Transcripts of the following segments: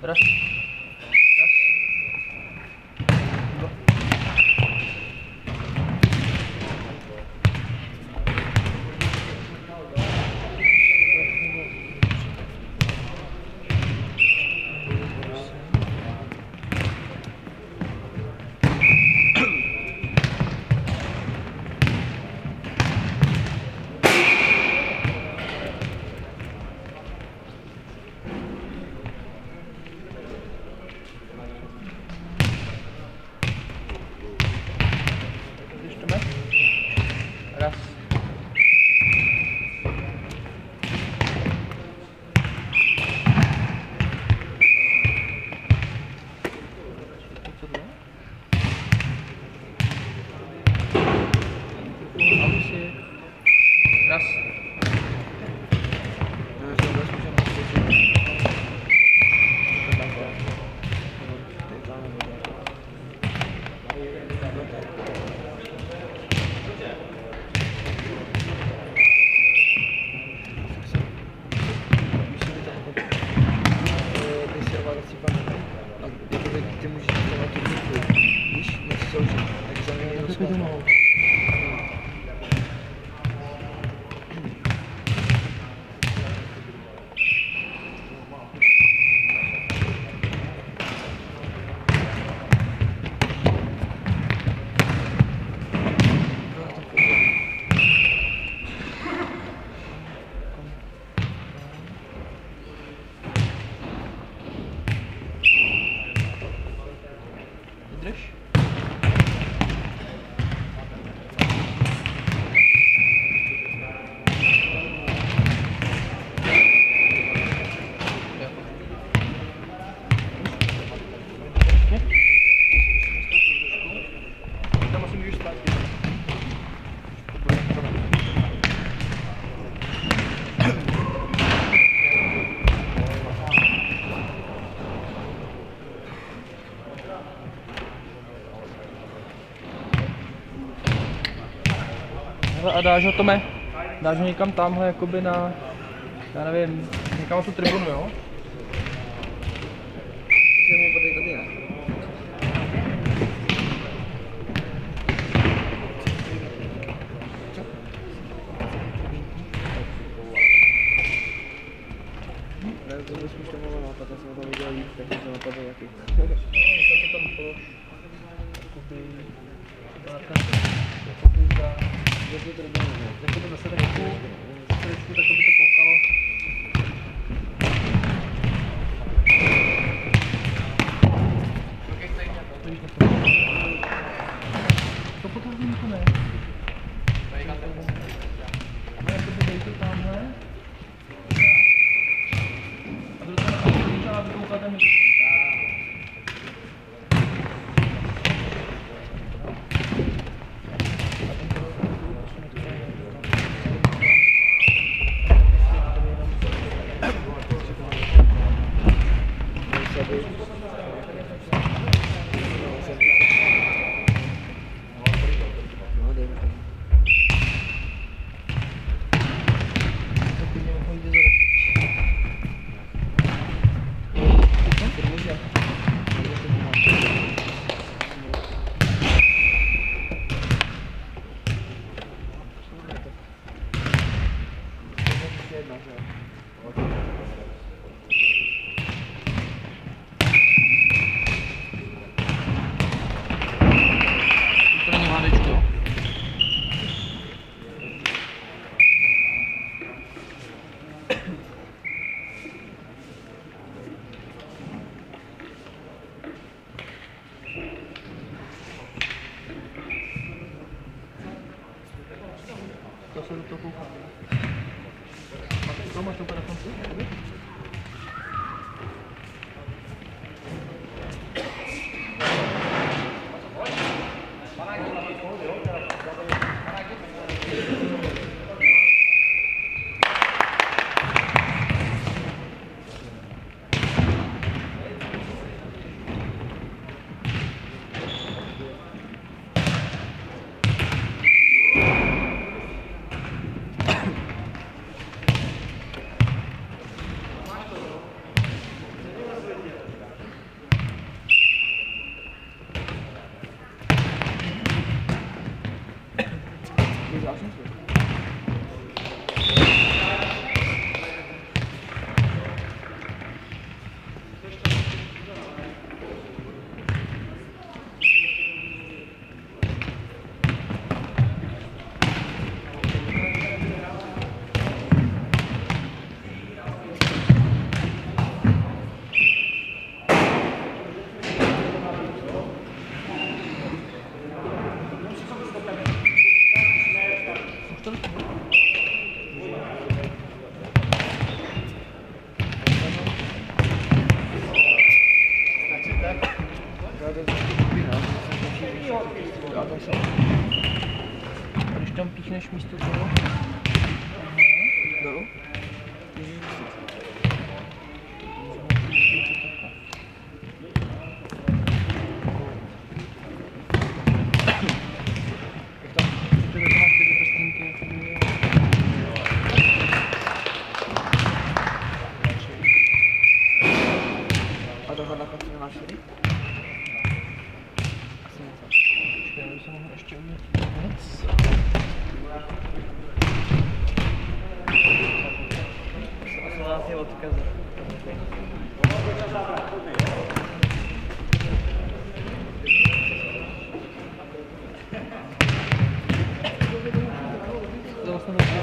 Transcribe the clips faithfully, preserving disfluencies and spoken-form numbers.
Raz. Raz. Dva. Raz. Raz. Ty můžeš dělat tu výuku, víš, něco soužit, tak za mě rozkaz. Vydrž. Tam asi můžeš spát. A dáš ho, Tome, dáš ho někam tamhle, jakoby na, já nevím, někam na tu tribunu, jo? Můžeme mu podej tady, ne? Ne, to bys už to mohlo napadl, já jsem to viděl víc, tak jsem to napadl taky. Tak to tam polož, jakoby, jakoby za, jakoby zase takovou střečku, tak by to koukalo. To potom to ne. A jakoby dejte tamhle. A to docela například, aby koukáte mi. To se do toho kouká. To máš to úplně na konci? než místo toho. Dolů? A tohle na konci nemáš tady? Asi něco. Já bych se mohl ještě udělat věc. osmnáct je odkazy. To vlastně dobré.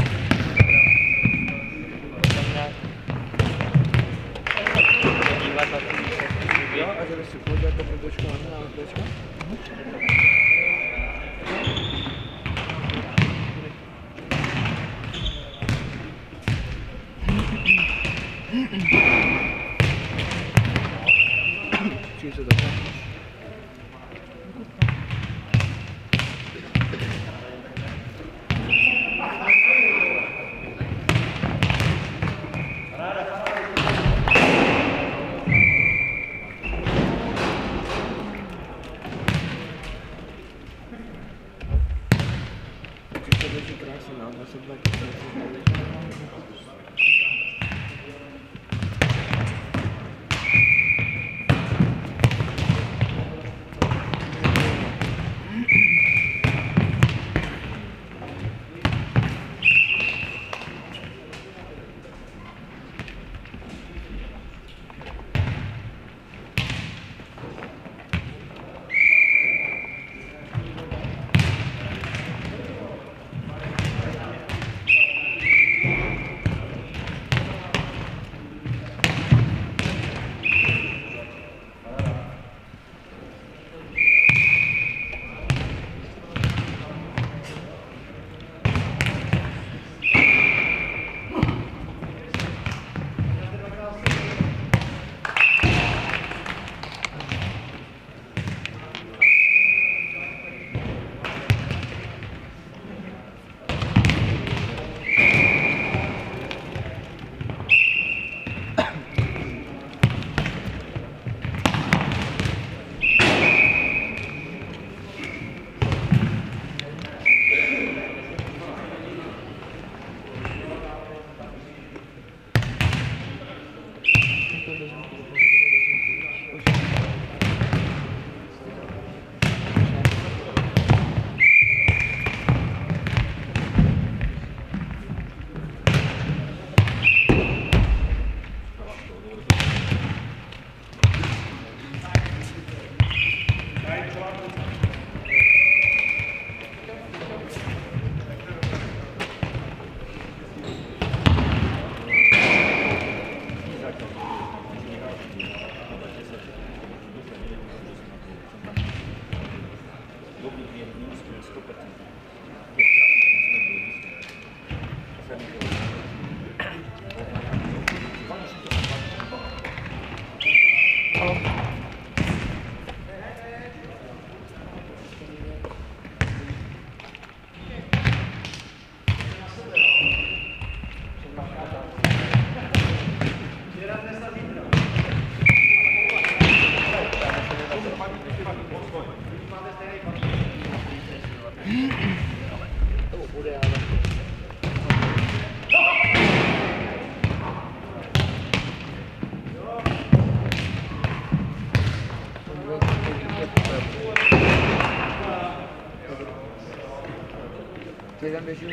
Dívat na ty výsledky. Jo, a že by si podívat to protočko na protočko? Čím se to dělá? To je krásný, no, na sebe Jeden běží.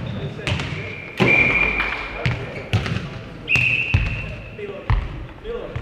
Bylo.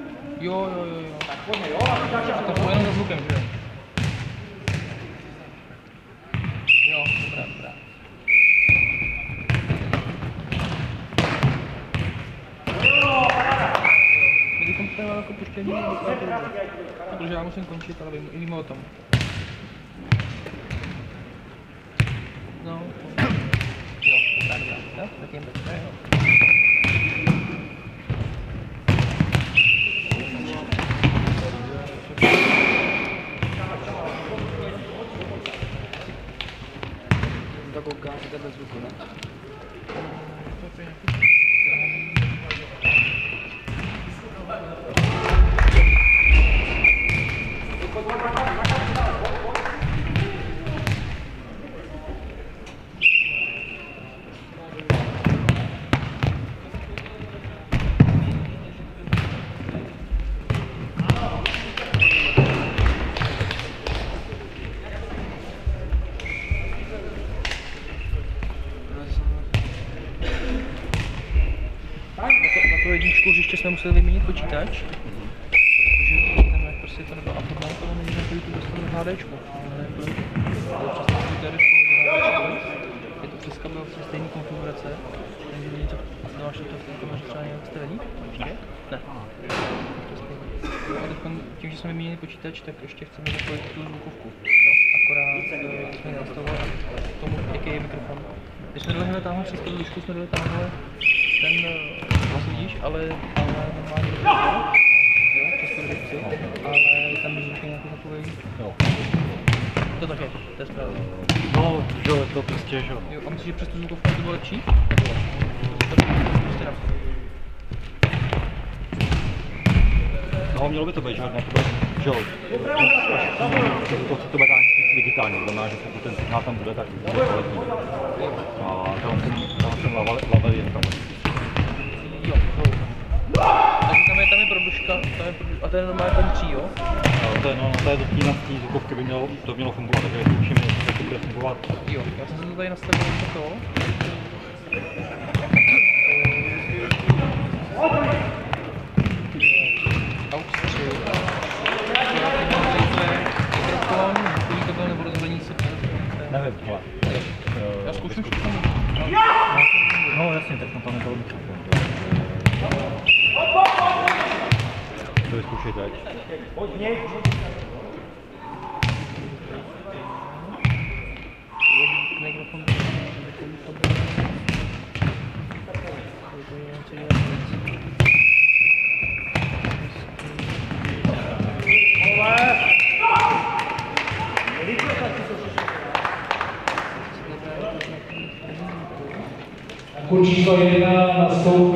Jo, jo, jo, jo. Tak pojďme, jo, a to bylo jenom za zvukem, že? Jo, dobrá, dobrá. My bychom to tady jako puštění, protože já musím končit, ale vím, vím o tom. No, to... Jo, dobrá, dobrá, jo, tak jen tak, jo. Tak ukážete bez zvuku, ne? Ještě jsme museli vyměnit počítač, protože ten Mac prostě to nebyl uploadovaný, ale nevím, jak to dostal do HDčku. Ale přes počítač je to přes kabel přes stejný konfigurace, takže něco, no až to to máš třeba nějak stavený? Ne. A teď tím, že jsme vyměnili počítač, tak ještě chceme zapojit tu zvukovku. Akorát jsme nastavovali k tomu, jaký je mikrofon. Když jsme dali tamhle přes tu lišku, jsme dali tamhle ten, vlastně vidíš, ale, ale normálně to jo, přes tu redukci, ale tam by zvuk nějaký takový. Jo. To tak je, to je správně. No, jo, to prostě, že jo. Jo, a myslíš, že přes tu zvukovku to bylo lepší? To prostě na. No, mělo by to být, že ne, to bude, že jo. To to bude digitální, to znamená, že pokud ten signál tam bude, tak bude kvalitní. A tam ten lavel je tam. Jo, jo. Takže tam je, tam je produška, tam je produška, a to je normálně ten tří, jo? No, to je, no, to je do té na té zvukovky by mělo, to mělo fungovat, takže tuším, jak to bude fungovat. Jo, já jsem se to tady nastavil jako to. Aux tři. Mikrofon, zvukový kabel nebo rozhlední si Nevím, hele. Já zkouším všechno. No jasně, tak tam nebylo mikrofon. To vyzkoušej teď. Mikrofon. Číslo jedna nastoupí